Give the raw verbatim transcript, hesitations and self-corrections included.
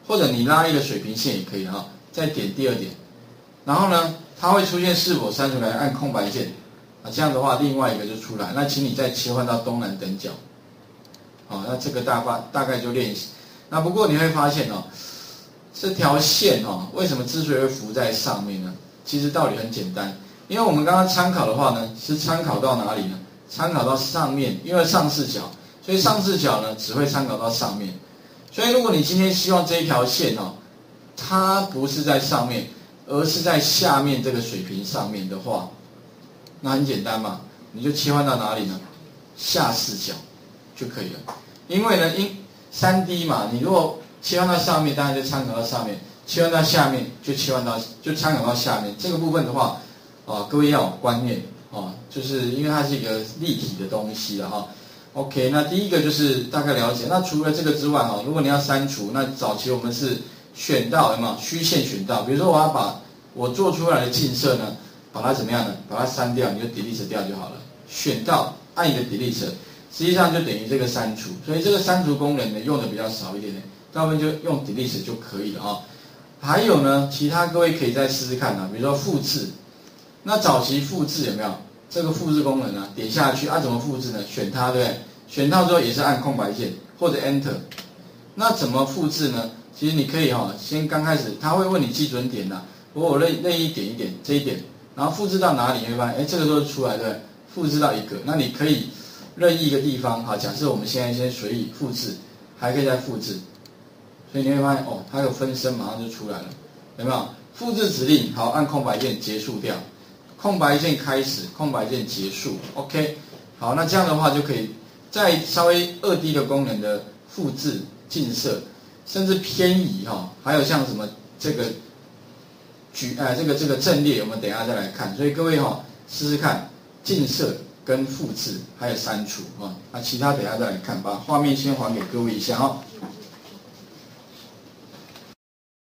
或者你拉一个水平线也可以哈，再点第二点，然后呢，它会出现是否删除栏，按空白键啊，这样的话另外一个就出来。那请你再切换到东南等角，好，那这个大概大概就练习。那不过你会发现哦，这条线哦，为什么之所以会浮在上面呢？其实道理很简单，因为我们刚刚参考的话呢，是参考到哪里呢？参考到上面，因为上视角，所以上视角呢只会参考到上面。所以如果你今天希望这一条线哦，它不是在上面，而是在下面这个水平上面的话，那很简单嘛，你就切换到哪里呢？下视角就可以了。因为呢，因 三 D 嘛，你如果切换到上面，当然就参考到上面；切换到下面，就切换到就参考到下面。这个部分的话，啊，各位要有观念啊，就是因为它是一个立体的东西了哈。OK， 那第一个就是大概了解。那除了这个之外哈，如果你要删除，那早期我们是选到有没有虚线选到？比如说我要把我做出来的近色呢，把它怎么样呢？把它删掉，你就 delete 掉就好了。选到按一个 delete， 实际上就等于这个删除。所以这个删除功能呢用的比较少一点点，大部分就用 delete 就可以了啊。还有呢，其他各位可以再试试看啊，比如说复制。那早期复制有没有？这个复制功能呢，点下去啊，怎么复制呢？选它，对不对？选到之后也是按空白键或者 Enter。那怎么复制呢？其实你可以哈、哦，先刚开始他会问你基准点呐、啊，我我任任意点一点这一点，然后复制到哪里？你会发现，哎，这个都是出来的，复制到一个。那你可以任意一个地方，好，假设我们现在先随意复制，还可以再复制，所以你会发现哦，它有分身马上就出来了，有没有？复制指令，好，按空白键结束掉。空白键开始，空白键结束 ，OK， 好，那这样的话就可以再稍微 二 D 的功能的复制、近色，甚至偏移哈，还有像什么这个举呃这个这个阵列，我们等一下再来看。所以各位哈，试试看近色跟复制，还有删除啊，那其他等一下再来看，把画面先还给各位一下哈。